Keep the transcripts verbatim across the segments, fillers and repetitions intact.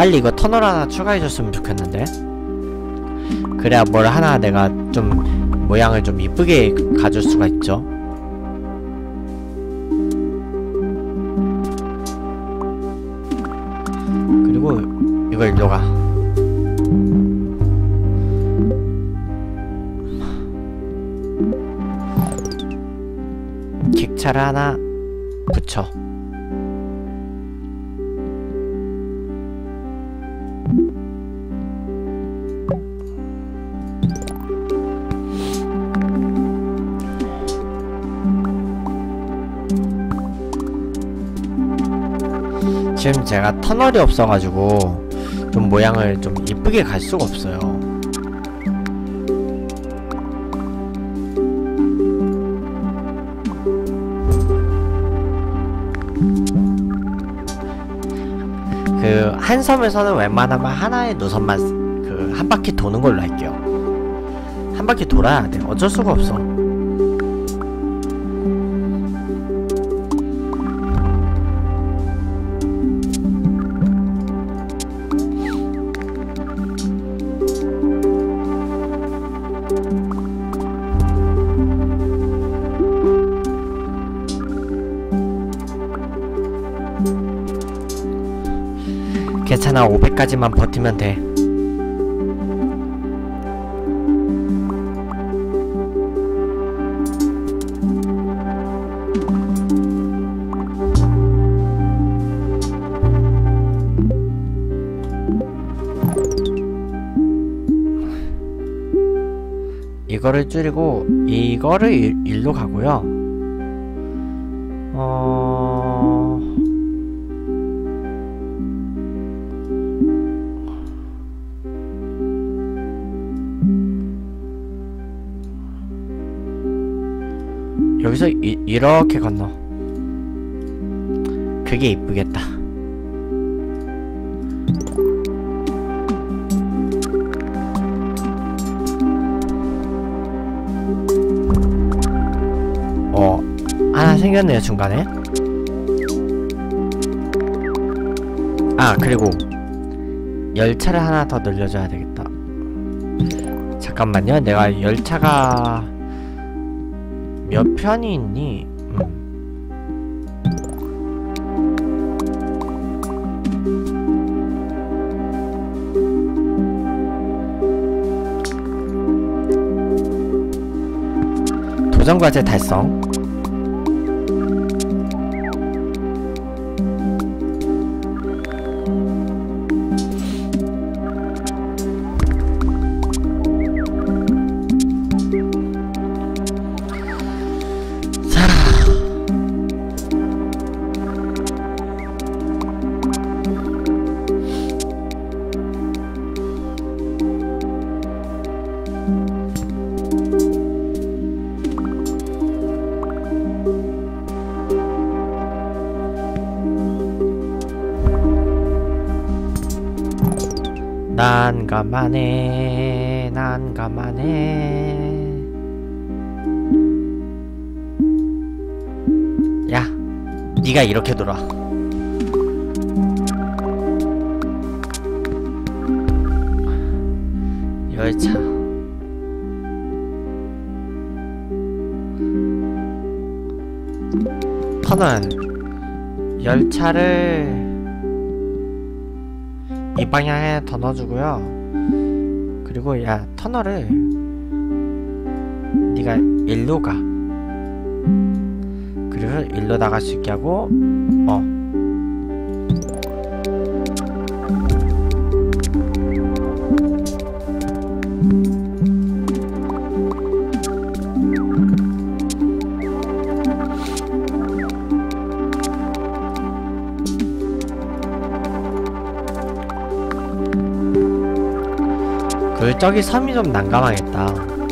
빨리 이거 터널 하나 추가해줬으면 좋겠는데. 그래야 뭘 하나 내가 좀 모양을 좀 이쁘게 가줄 수가 있죠. 그리고 이걸 일로 가. 객차를 하나 붙여. 지금 제가 터널이 없어가지고 좀 모양을 좀 이쁘게 갈 수가 없어요. 그 한 섬에서는 웬만하면 하나의 노선만 그 한 바퀴 도는 걸로 할게요. 한 바퀴 돌아야 돼. 어쩔 수가 없어. 괜찮아. 오백까지만 버티면 돼. 이거를 줄이고 이거를 일, 일로 가고요. 어... 여기서 이, 이렇게 건너. 그게 이쁘겠다. 어, 하나 생겼네요, 중간에. 아, 그리고 열차를 하나 더 늘려줘야 되겠다. 잠깐만요. 내가 열차가 몇 편이 있니? 음. 도전과제 달성. 난감하네, 난감하네. 야, 니가 이렇게 돌아. 열차. 터널. 열차를 이 방향에 더 넣어주고요. 그리고 야, 터널을 네가 일로 가. 그리고 일로 나갈 수 있게 하고. 어 그 저기 섬이 좀 난감하겠다.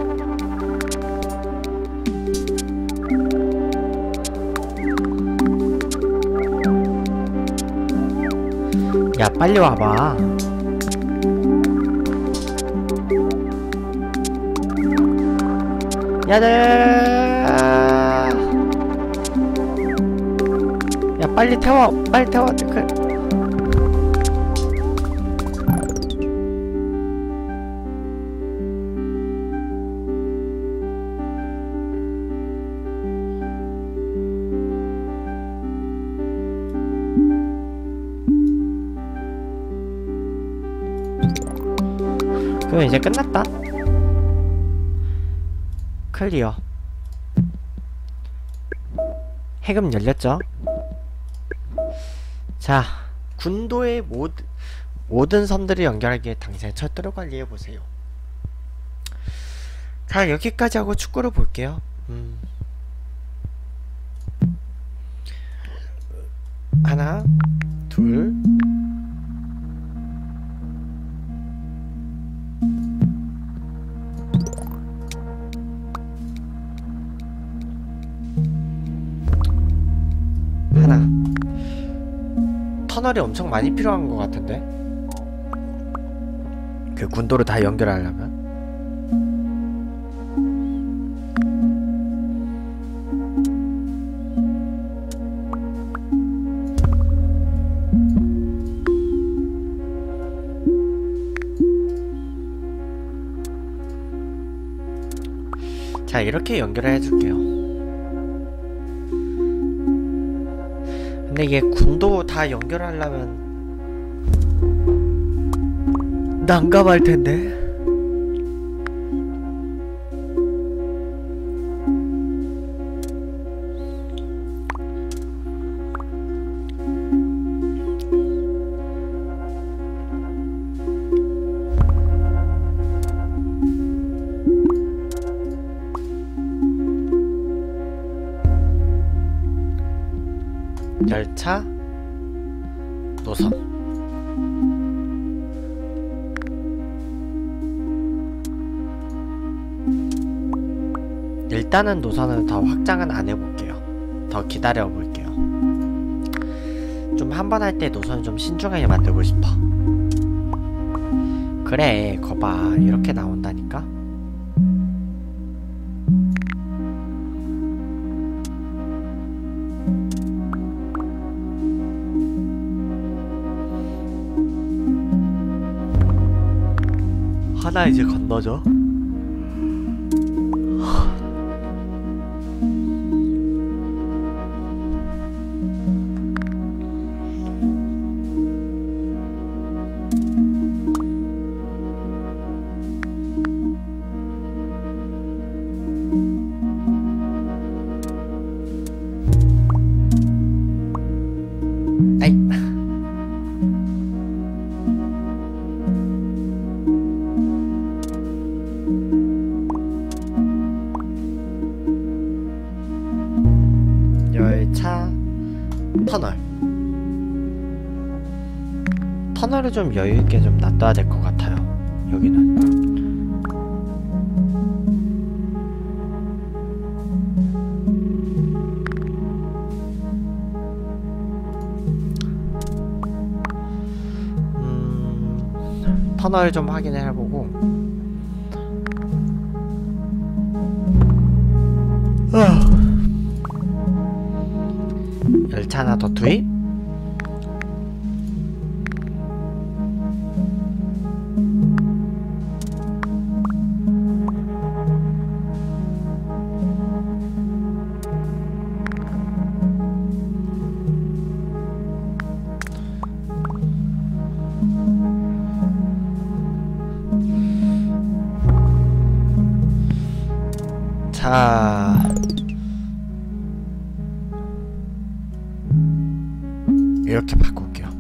야, 빨리 와봐. 야들. 야, 빨리 태워. 빨리 태워. 그... 그럼 이제 끝났다. 클리어. 해금 열렸죠? 자, 군도의 모든 모든 섬들을 연결하기에 당신의 철도를 관리해보세요. 자, 여기까지 하고 축구를 볼게요. 음. 하나, 둘, 하나. 터널이 엄청 많이 필요한 것 같은데? 그 군도를 다 연결하려면? 자, 이렇게 연결을 해줄게요. 근데 이게 군도 다 연결하려면 난감할 텐데. 열차 노선. 일단은 노선을 더 확장은 안 해볼게요. 더 기다려 볼게요. 좀 한 번 할 때 노선을 좀 신중하게 만들고 싶어. 그래, 거봐, 이렇게 나온다니까. 하나 이제 건너죠. 아이. 열차 터널. 터널을 좀 여유있게 좀 놔둬야 될 것 같아요. 여기는 음... 터널을 좀 확인을 해보고. 아... 열차 하나 더 투입. 자, 이렇게 바꿀게요.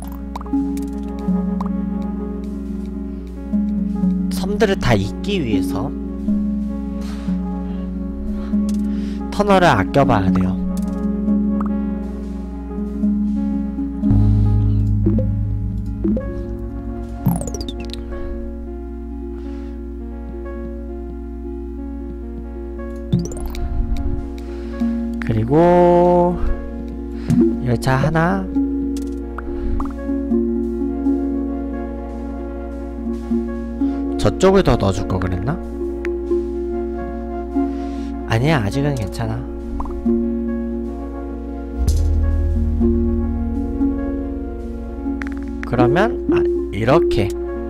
섬들을 다 잇기 위해서 터널을 아껴봐야 돼요. 그리고 열차 하나, 저쪽을 더 넣어줄 거 그랬나? 아니야, 아직은 괜찮아. 그러면 아, 이렇게.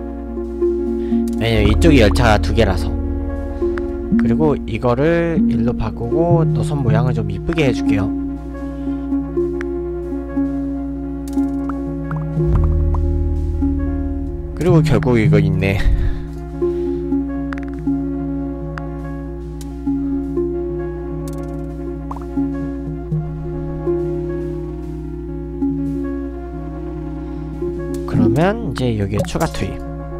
왜냐면 이쪽이 열차가 두 개라서. 그리고 이거를 일로 바꾸고 노선 모양을 좀 이쁘게 해줄게요. 그리고 결국 이거 있네. 것은 이제 여기에 추가 투입.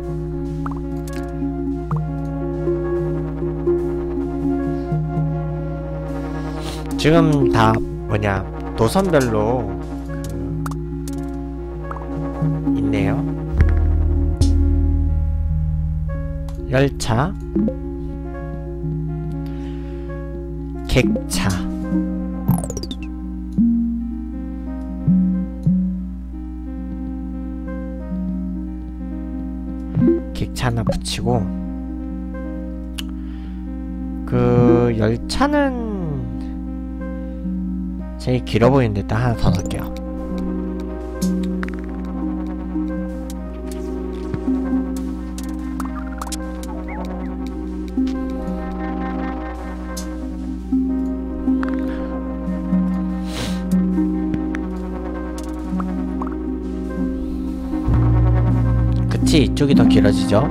지금 다 뭐냐 노선별로 그 있네요. 열차, 객차, 객차 하나 붙이고, 그 열차는 제일 길어 보이는데 일단 하나 더 넣을게요. 그치, 이쪽이 더 길어지죠?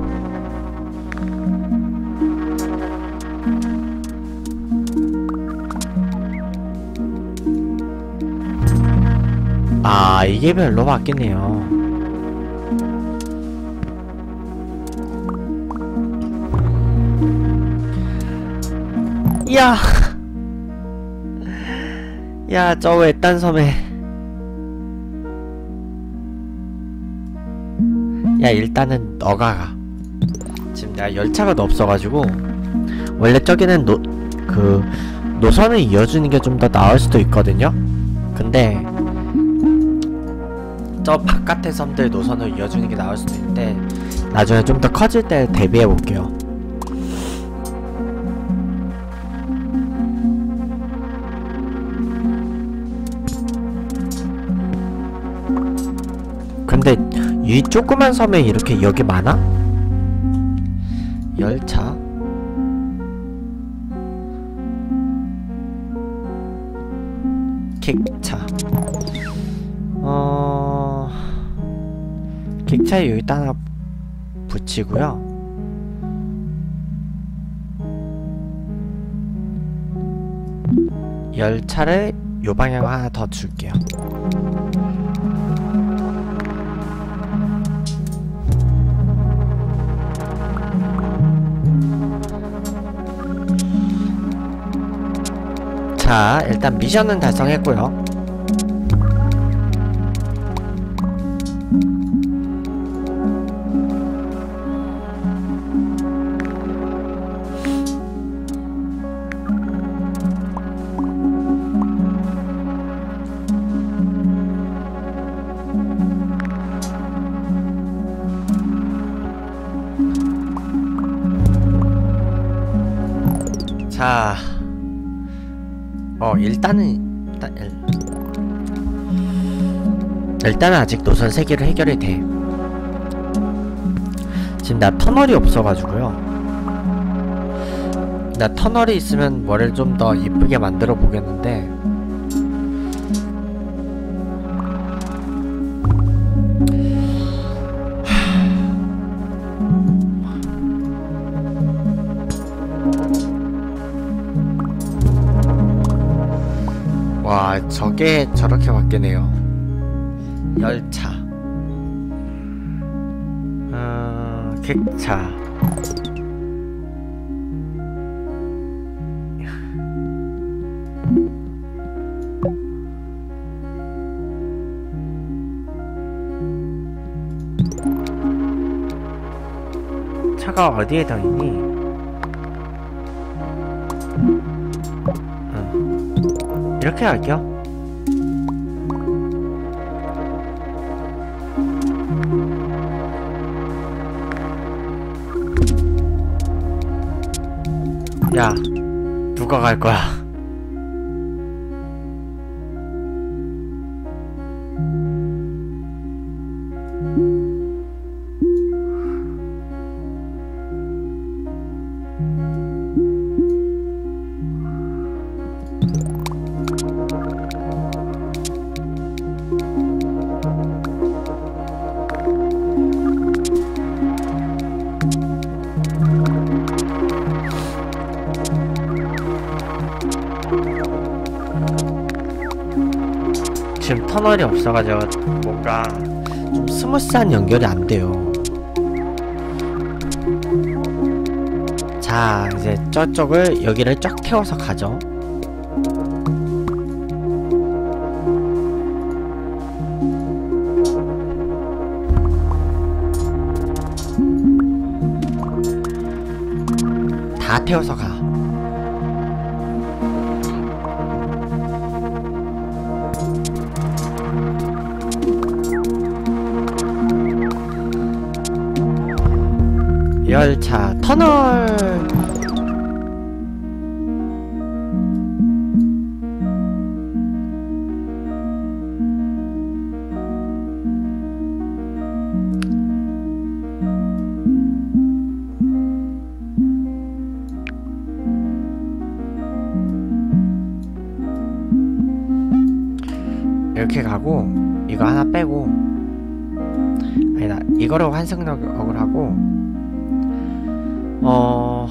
아, 이게 별로 바뀌네요. 야, 야, 저 외딴 섬에. 야, 일단은 너가 가. 지금 내가 열차가 더 없어가지고 원래 저기는 노, 그 노선을 이어주는 게 좀 더 나을 수도 있거든요. 근데 저 바깥의 섬들 노선을 이어주는 게 나을 수도 있는데 나중에 좀 더 커질 때 대비해 볼게요. 근데 이 조그만 섬에 이렇게 여기 많아? 열차? 객차. 어... 객차에 여기다 하나 붙이고요. 열차를 요 방향 하나 더 줄게요. 자, 일단 미션은 달성했고요. 자, 어 일단은 일단 일, 일단은 아직 노선 세 개를 해결이 돼. 지금 나 터널이 없어가지고요. 나 터널이 있으면 뭐를 좀 더 이쁘게 만들어 보겠는데 와, 저게 저렇게 바뀌네요. 열차, 어, 객차, 차가 어디에 더 있니? 이렇게 할게요. 야, 누가 갈 거야? 지금 터널이 없어가지고 뭔가 좀 스무스한 연결이 안 돼요. 자, 이제 저쪽을 여기를 쫙 태워서 가죠. 다 태워서 가. 열차 터널. 이렇게 가고 이거 하나 빼고, 아니다, 이거로 환승역을 하고, 어...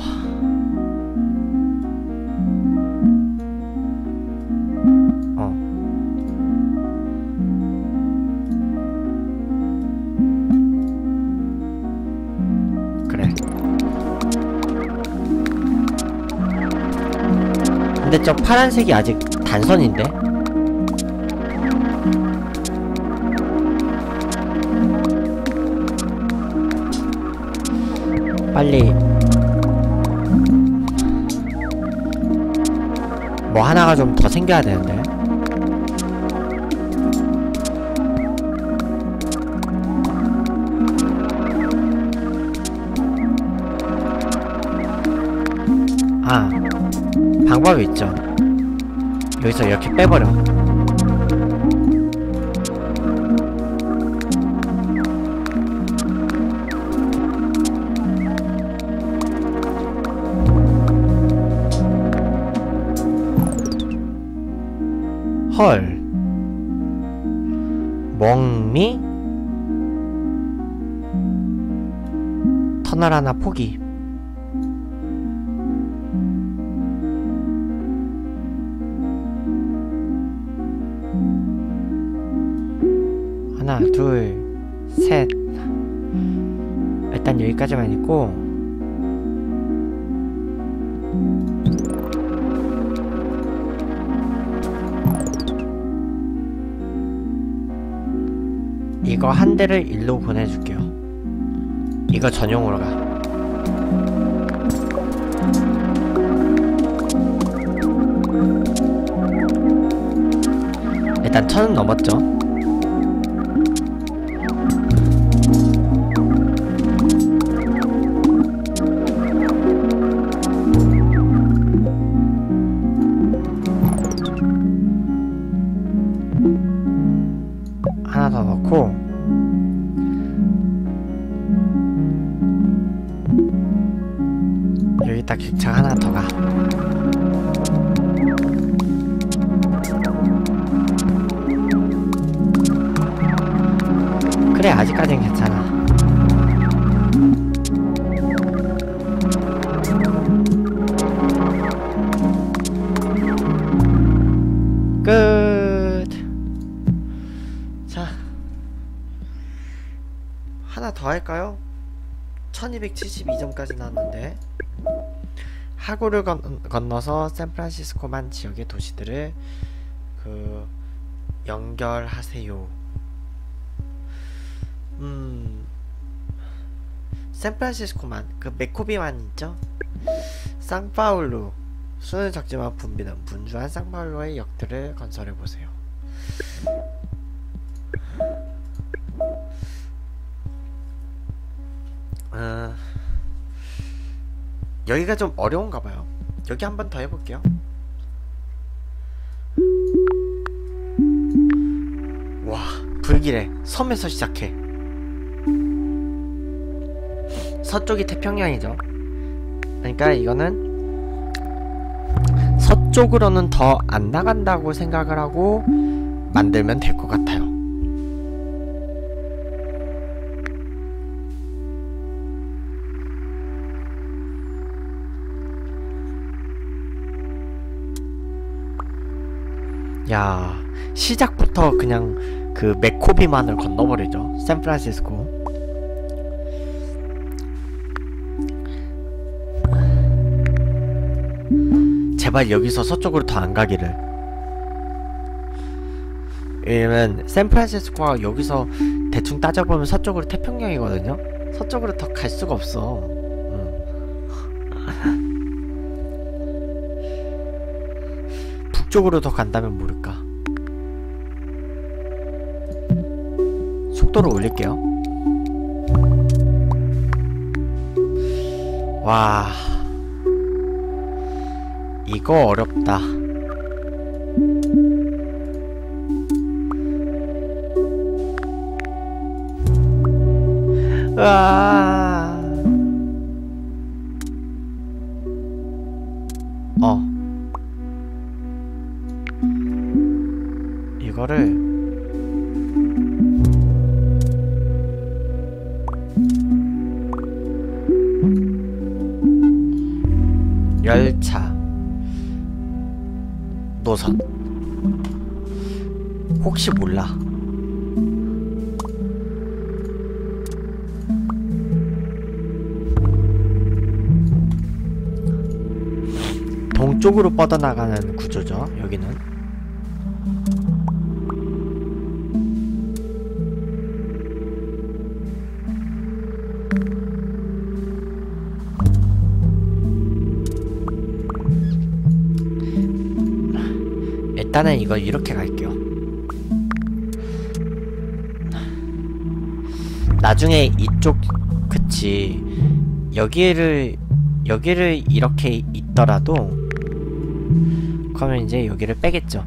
어 그래. 근데 저 파란색이 아직 단선인데? 빨리 뭐 하나가 좀 더 생겨야 되는데. 아, 방법이 있죠. 여기서 이렇게 빼버려. 헐, 멍미? 터널 하나 포기. 하나, 둘, 셋. 일단 여기까지만 있고, 이거 한 대를 일로 보내줄게요. 이거 전용으로 가. 일단 천은 넘었죠. 하나 더 넣고, 여기다 객차 하나 더 가. 그래, 아직까진 괜찮아. 끝. 자, 하나 더 할까요? 천이백칠십이 점까지 나왔는데, 하구를 건, 건너서 샌프란시스코만 지역의 도시들을 그 연결하세요. 음, 샌프란시스코만, 그 메코비만 있죠? 상파울루, 수는 적지만 분비는 분주한 상파울루의 역들을 건설해보세요. 어, 여기가 좀 어려운가봐요. 여기 한 번 더 해볼게요. 와, 불길해. 섬에서 시작해. 서쪽이 태평양이죠. 그러니까 이거는 서쪽으로는 더 안 나간다고 생각을 하고 만들면 될 것 같아요. 야, 시작부터 그냥 그 그 메코비만을 건너버리죠. 샌프란시스코. 제발 여기서 서쪽으로 더 안 가기를. 왜냐면 샌프란시스코가 여기서 대충 따져보면 서쪽으로 태평양이거든요. 서쪽으로 더 갈 수가 없어. 응. 북쪽으로 더 간다면 모를까. 속도를 올릴게요. 와, 이거 어렵다. 으아. 어. 이거를 열차 노선 혹시 몰라. 동쪽으로 뻗어나가는 구조죠, 여기는. 일단은 이거 이렇게 갈게요. 나중에 이쪽, 그치, 여기를 여기를 이렇게 있더라도 그러면 이제 여기를 빼겠죠.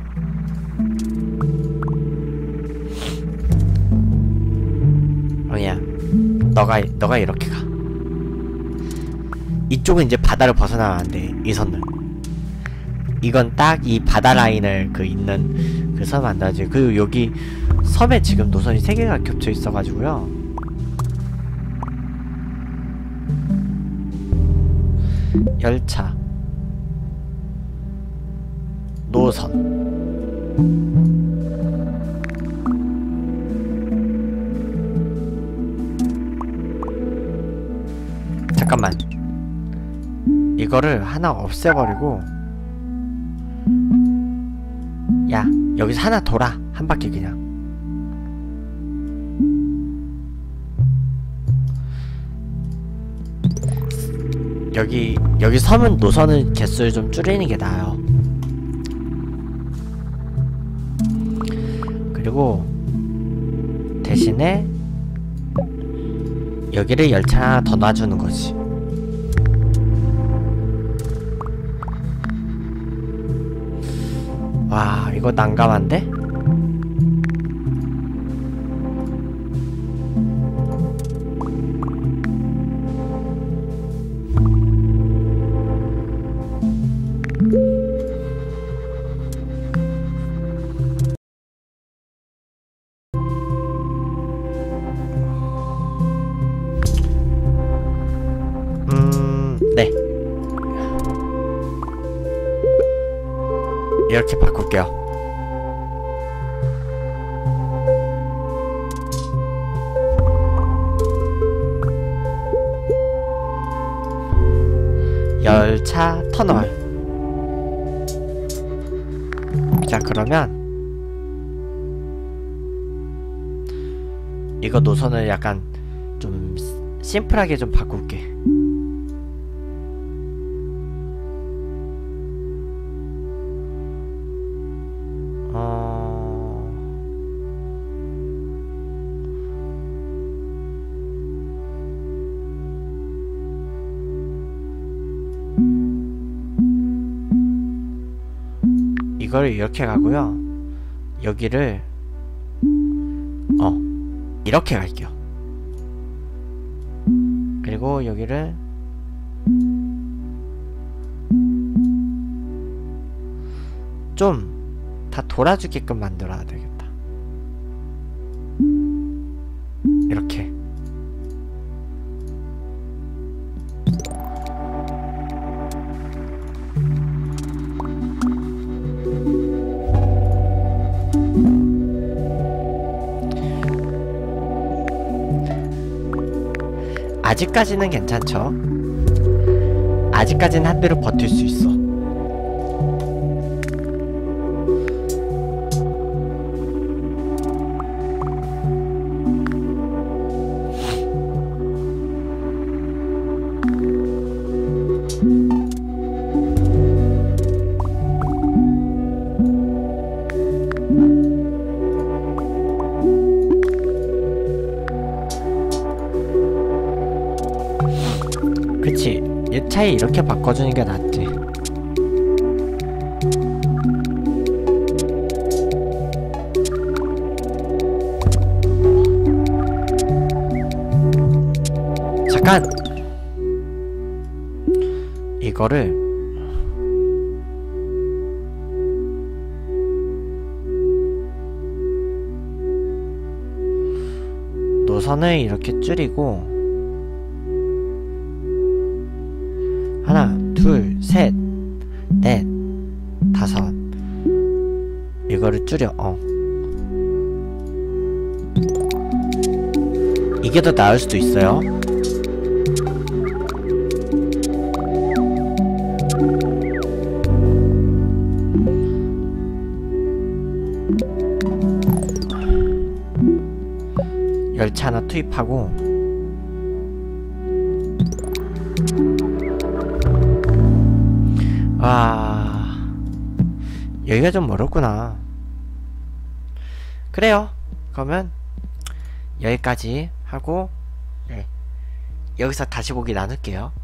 뭐냐, 너가 너가 이렇게 가. 이쪽은 이제 바다를 벗어나면 안 돼, 이 선은. 이건 딱 이 바다 라인을 그 있는 그 섬 만들어야지. 그리고 여기 섬에 지금 노선이 세 개가 겹쳐 있어가지고요. 열차 노선 잠깐만, 이거를 하나 없애버리고, 야, 여기서 하나 돌아, 한 바퀴 그냥. 여기 여기 섬은 노선은 개수를 좀 줄이는 게 나아요. 그리고 대신에 여기를 열차 하나 더 놔주는 거지. 와, 이거 난감한데? 음, 네. 이렇게 바꿀게요. 열차 터널. 자, 그러면 이거 노선을 약간 좀 심플하게 좀 바꿀게. 어... 이걸 이렇게 가고요. 여기를 어 이렇게 갈게요. 그리고 여기를 좀 다 돌아주게끔 만들어야 되겠다. 이렇게. 아직까지는 괜찮죠. 아직까지는 한 대로 버틸 수 있어. 그치, 이 차에 이렇게 바꿔주는 게 낫지. 잠깐! 이거를 노선을 이렇게 줄이고 하나, 둘, 셋, 넷, 다섯. 이거를 줄여. 어. 이게 더 나을 수도 있어요. 열차 하나 투입하고 와, 여기가 좀 멀었구나. 그래요. 그러면 여기까지 하고 네, 여기서 다시 보기 나눌게요.